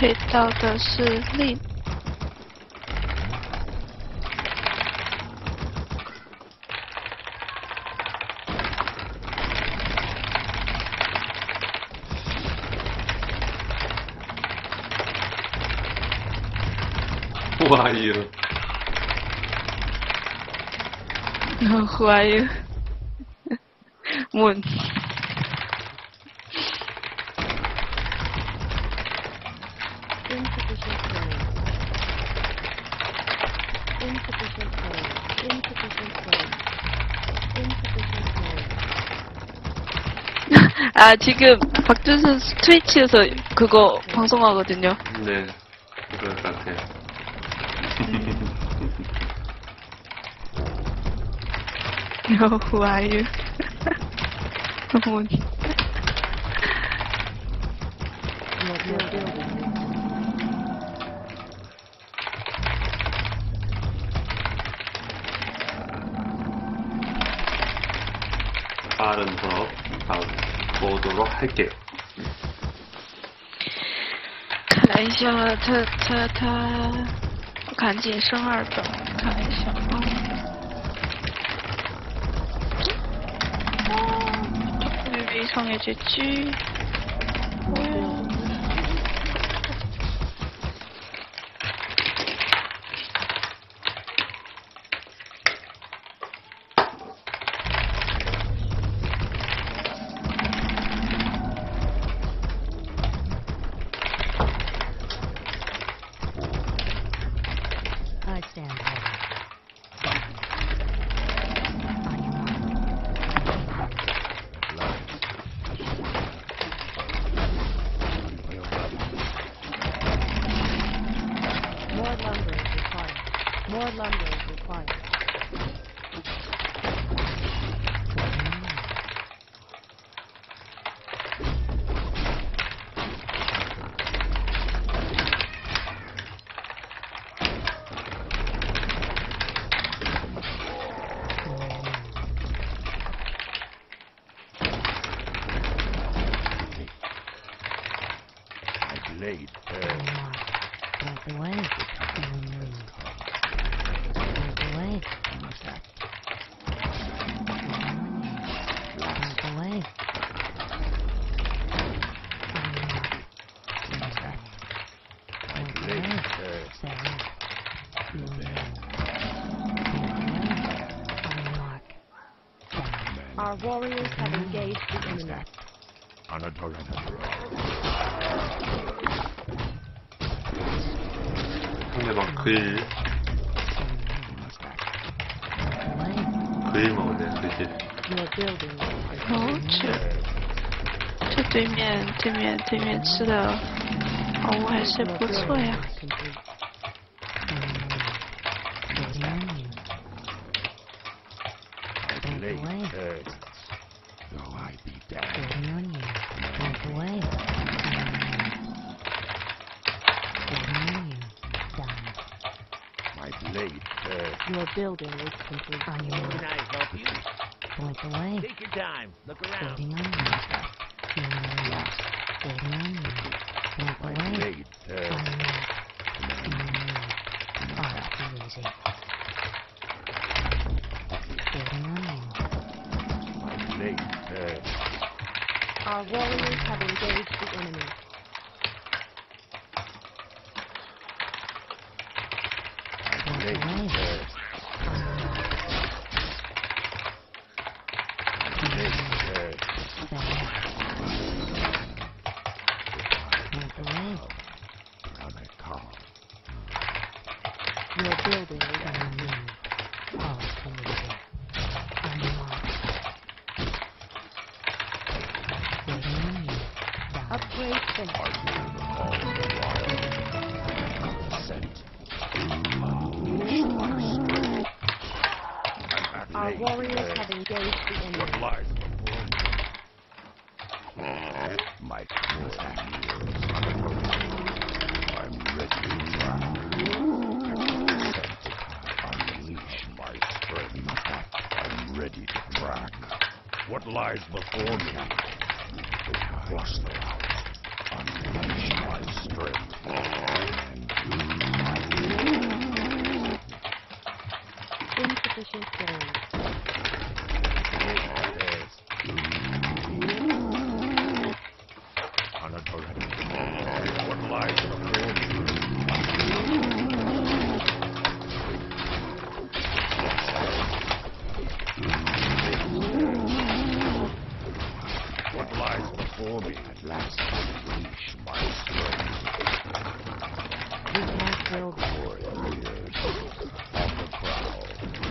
配到的是令。 Who are you? Who are you? Moon. Insufficient code. Insufficient code. Insufficient code. Insufficient code. 아, 지금 박준 선수 트위치에서 그거 방송하거든요. 네, 그럴 것 같아요. Who are you? Moon. 빠른 돌업 보도록 할게요. 看一下他赶紧升2等，看一下啊。위성해지지 I stand ready. More lumber is required. More lumber is required. Blade Point the way. Point the way. Point the way. Our warriors have engaged the enemy. 상대방 글 먹었네, 그지? Your building. 哦，这对面吃的好物还是不错呀。 Though I be dead. My blade Your building is complete. On your Can I help you? Point the way. Take your time. Look around. Waiting on you. Waiting on you. Point the my way. blade Far too easy. Waiting on you. my blade Our warriors have engaged the enemy. my blade Your building is under move. Far too easy. On your mark. Waiting on you. Upgrade finished. Our warriors have engaged the enemy. What lies before me? My cruel years. I'm ready to try. Unleash my strength. I'm ready to crack. What lies before me? Flush them out. Unleash my strength. last unleash my strength. We can't build Warriors on the prowl.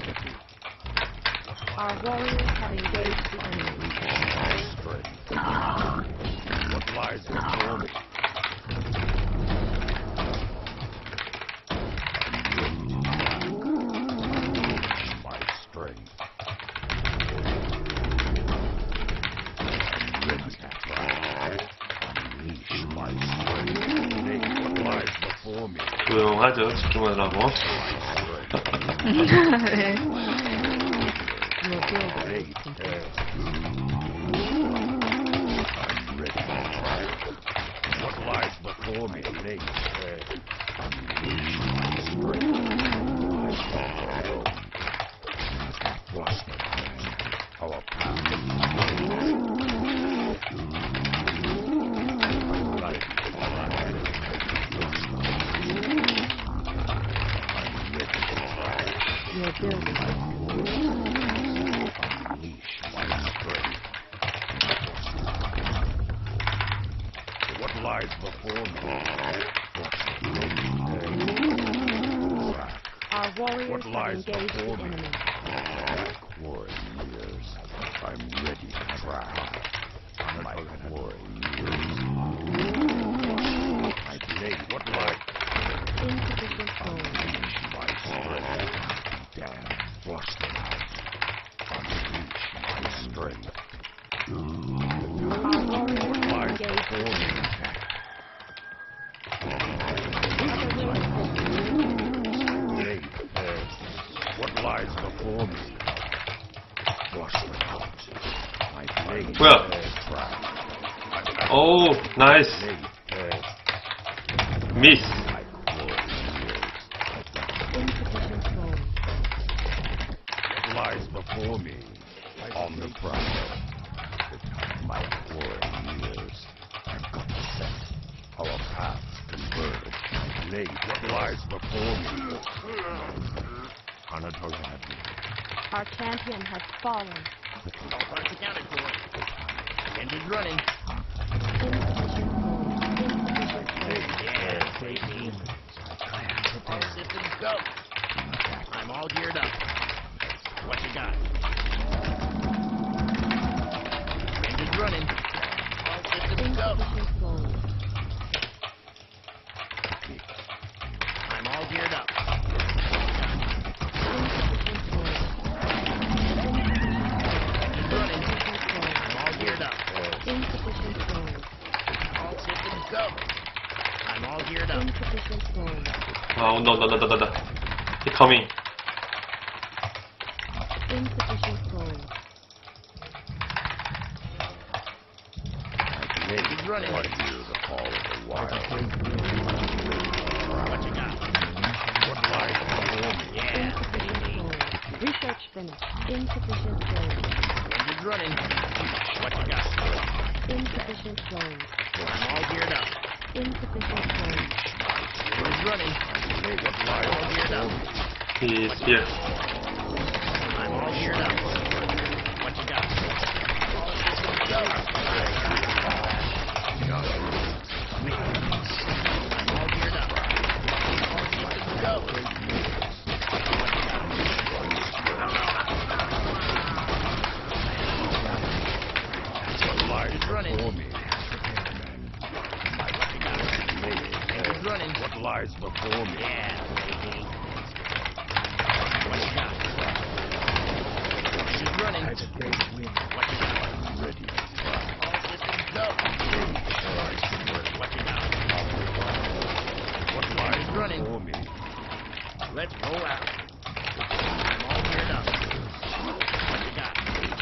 Our warriors have engaged the enemy. Unleash my strength. What lies before me? Unleash my strength. Unleash my strength. What lies before me? 조용하죠. 집중하느라고. 네. Your building Great. is complete. I'm ready. What lies before me? Late. Unleash my strength. I stand alone. Trust me. Our path is Your building is unleash my strength. What lies before me? Our warriors What have lies engaged the before me? enemy. Warriors, I'm ready to track. My warriors. I play what lies Insufficient gold. unleash my strength. Damn, flush them out. Unleash my strength. Our warriors What have lies engaged the before me? enemy. What lies before me? Flush them out. My blade 뭐야? trap. 오, 나이스. 미스. My warriors. Insufficient gold. What lies before me? On the prowl. My warriors. I've got the scent. Our paths converge. Blade, what lies before me? Anatoly. Our champion has fallen. All parts accounted for. Engine's running. Insufficient gold. Insufficient gold. Yeah, baby. All systems go. I'm all geared up. What you got? Engine's running. All systems go. Insufficient gold. I'm all geared up. Insufficient gold. Engine's running. Insufficient I'm all geared up. gold. Insufficient gold. All systems go. I'm all geared up. Insufficient gold. 아, 온다. He coming. Insufficient gold. Engine's running. What hear the call of the wild? What you got? What lies before me? Yeah, Insufficient baby. gold. Research finished. Insufficient gold. Engine's running. What you got? Insufficient gold. I'm all geared up. Insufficient gold. Engine's running. What lies All geared up. He's here. I'm all geared up. What you got? All systems go. I'm all geared up. All systems go. What lies running. before me? Engine's running. What lies before me? Yeah, baby. What you got? Engine's running. What you got? Ready. All systems go. What you got? What lies running. before me? Let's roll out. I'm all geared up. What you got?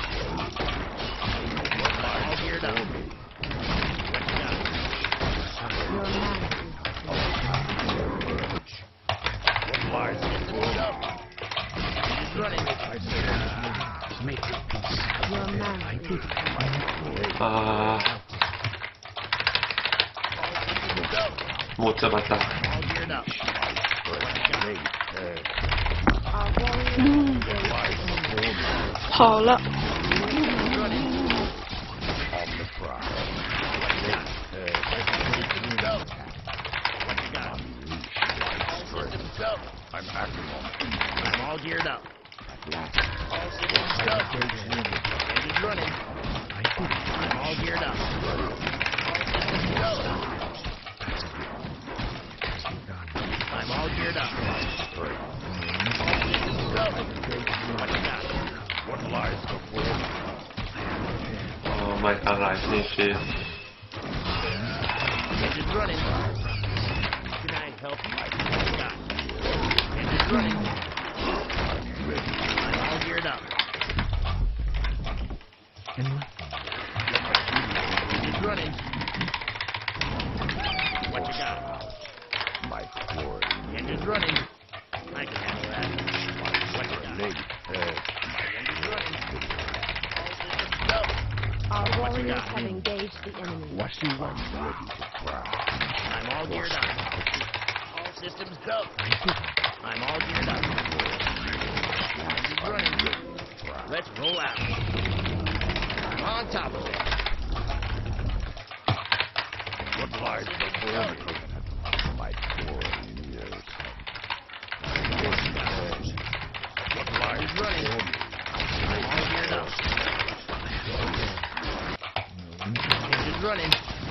I'm all geared up. What you got? Your man What lies before me? He's running. Your man 아, 못 잡았다. All geared up. Our warriors engaged the enemy. 跑了。 He's running. On the prowl. geared up. All systems go. Engines running. I'm all geared up. All systems go. I'm all geared up. All systems go. What you got? What lies before me? Oh my god, I finish. Engines running. Can I help you? What you got? Engines running. I'm all geared up. Engines running. What you got? My quarry. Engines running. I can handle that. What you got? Engines running. All systems go. Our What you warriors got? have engaged the enemy. What you want? Ready to cry. I'm all geared up. All systems go. I'm all geared up. Engines running. Let's roll out. I'm on top of it. What lies before me? My quarry years. What lies running. before me? I'm all geared up. Engines running.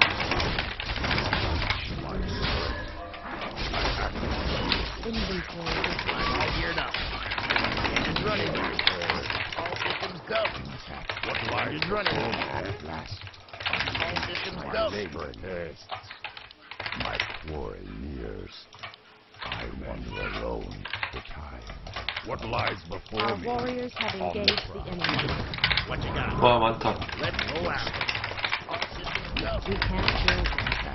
Inventory. I'm all geared up. Engines running. All systems go. What lies Engines running. before me? At last. All systems My go. labor nests. My quarry nears. I wander alone the time. What lies before Our me? warriors have engaged the enemy. What you got? 와 많다. Let's roll out. All systems go. We can't build like that.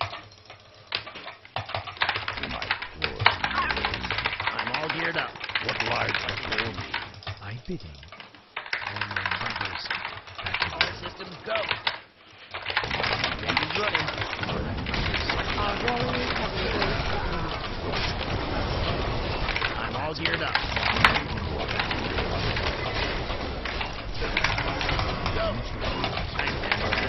My quarry nears. I'm all geared up. What lies before me? All systems go. Engines running. Our warriors have engaged the enemy. I'm all geared up. Go. I can handle that.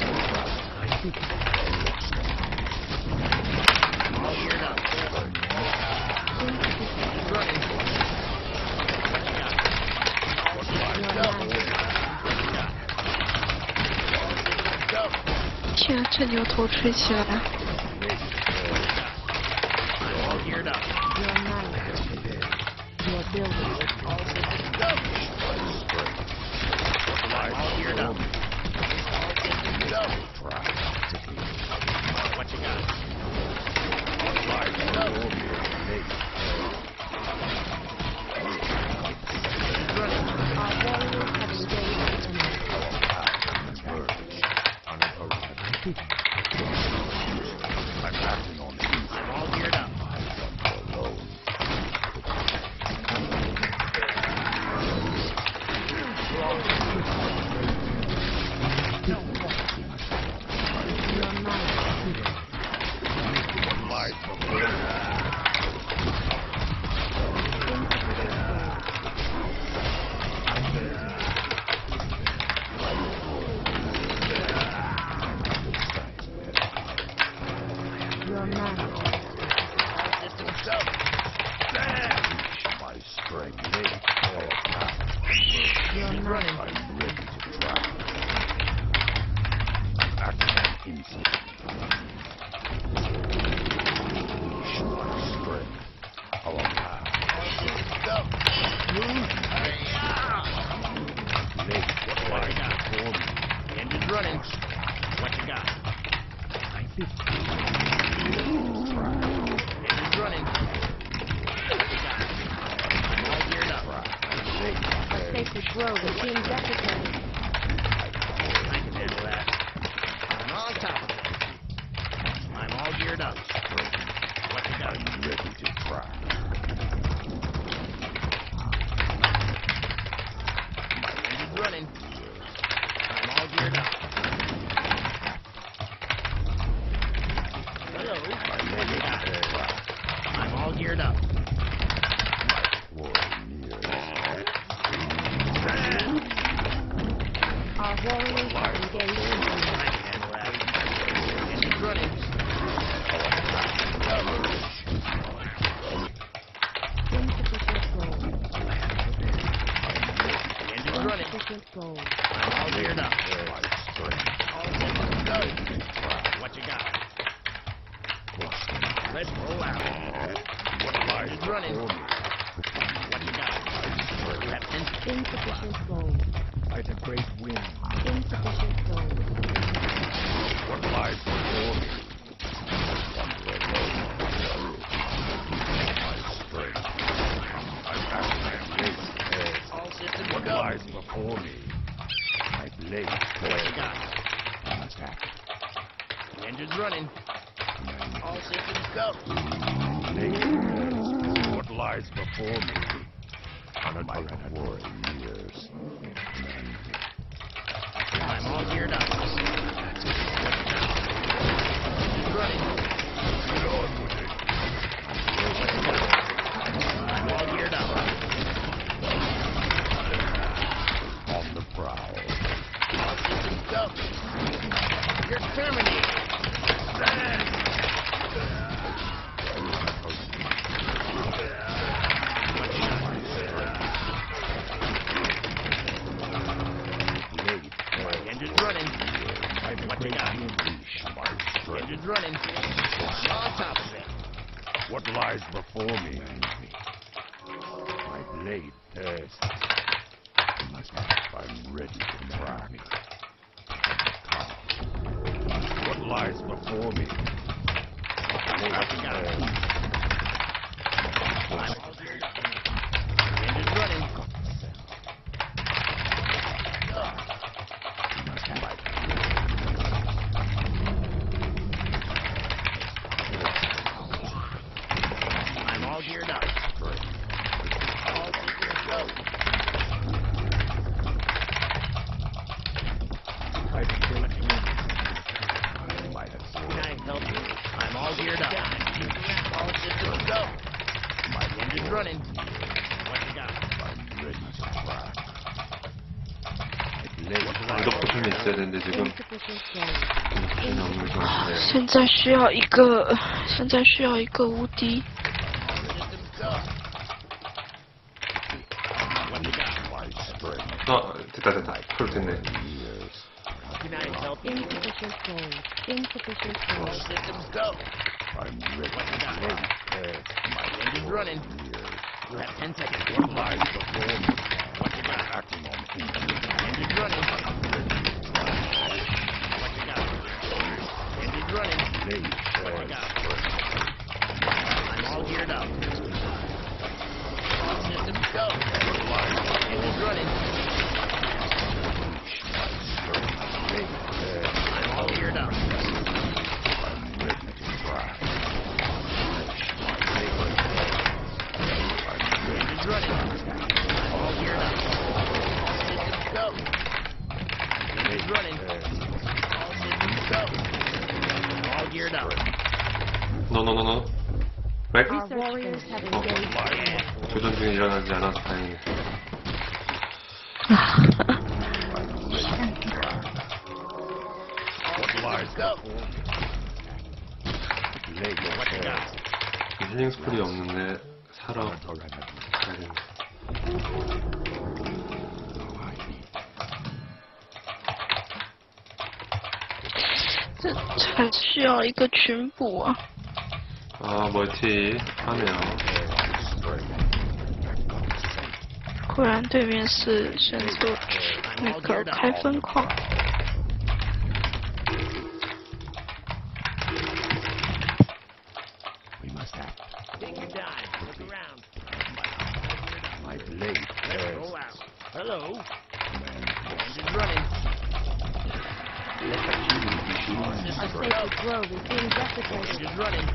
I'm all geared up. Engines running. What you got? All systems go. What you got? All systems go. 天，这牛头吹起来， I'm all geared up. Your mind. Your building. All systems go. I'm all geared up. All systems go. What you got? All systems go. Running. Our warriors have engaged the enemy. I'm acting on instinct. I'm all geared up. Alone. Your mind. What lies before me? Your mind. All systems go. My strength. Your mind. I'm ready to try. I'm acting on instinct. Unleash my strength. Our path. All systems go. Late. What lies before me? Engines running. What you got? Engines running. What you got? I'm all geared up. A sacred grove is being desecrated. I can handle that. I'm on top of it. I'm all geared up. What you got? I'm ready to try. Engines running. I'm all geared up. Hello. What you got? I'm all geared up. Our warriors have engaged the enemy. I can handle that. Engines running. Insufficient gold. running. What you got? You have 10 seconds. Insufficient flow. Fight a great wind. Insufficient flow. What lies before me? Wonder alone. My strength. I'm acting great head. All systems What go. lies before me? My blade What you got? attack. The engine's running. All systems go. What lies before me? On my warring years. I'm all geared up. What you got? Engine's running. Get on with it. What you got? I'm all geared up. On the prowl. All systems go. You're terminated. The engine's running. What you got? The engine's running. You're on top of it. What lies before me? My blade thirsts. I'm ready to crack. What lies before me? What you got? I'm all geared up. The engine's running. I'm all geared up. All systems go. Can I help you? I'm all geared up. All systems go. The engine's running. What you got? I'm ready to crack. 이거 포션이 있어야 되는데 지금 Insufficient flow. 포션이 없는 상태예요. 现在需要一个，现在需要一个无敌。 Systems go. What you got? My strength. 됐다. 풀 됐네. Years. Can I help you? Insufficient flow. Insufficient All flow. systems go. I'm ready What you to got? break. The engine's running. Years. You have 10 seconds. What lies before me? What you got? Acting on instinct. The engine's running. What you got? The engine's running. Blade What you got? thirsts. I'm all geared up. All systems go. What lies The engine's running. Blade thirsts. I'm all geared up. I'm ready to crack. The engine's running. I'm all geared up. All systems go. The engine's running. All systems go. I'm all geared up. No. 렉? Our warriors have engaged. Yeah. 교전 중에 일어나지 않아서 다행이네. What lies Go. before me? Blade What you got? 힐링 스쿨이 없는데 사러 가야 되네. 这还需要一个群补啊！ 멀티 하네요. 果然对面是选择那个开分矿。 We must act. Take your time. Look around. My blade Let's thirsts. roll out. Hello. Engine's running. All Our systems go. sacred grove is being desecrated. Engine's running.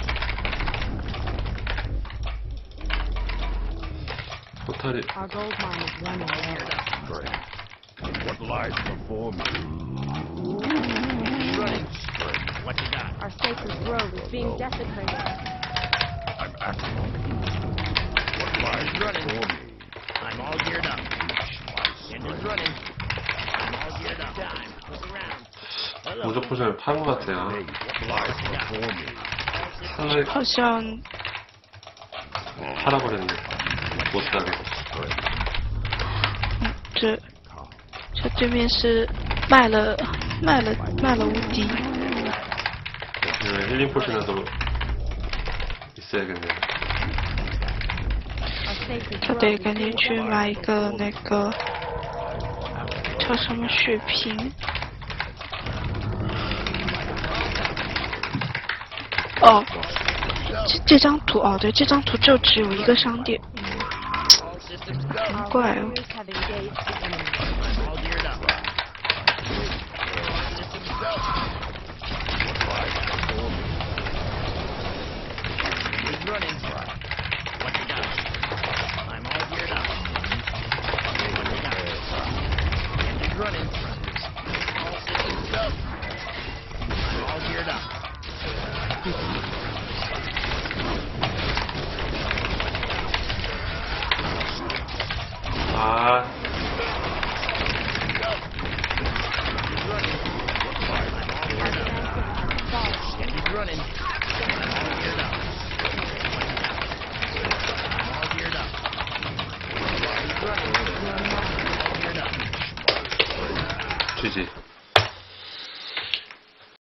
포탈이 Our gold mine is running low. What lies before me? Engine's running. What you got? Our sacred grove is being desecrated. I'm acting on what lies Running. before me. I'm all geared up. My Engine's strength. running. I'm all geared up. Time. Look around. Hello. 무적 포션을 파는 것 같아요. Blade, what lies before me? 하늘 好像 팔아버렸네. 못 사게. 这对面是卖了无敌。 힐링 포션이라도 있어야겠네요. 他得赶紧去买一个那个叫什么血瓶。哦，这张图哦，对，这张图就只有一个商店，难怪哦。 Have engaged the enemy. All geared up. Systems go. He's running. What you got? I'm all geared up. What you got? He's running. All systems go. I'm all geared up. He's running.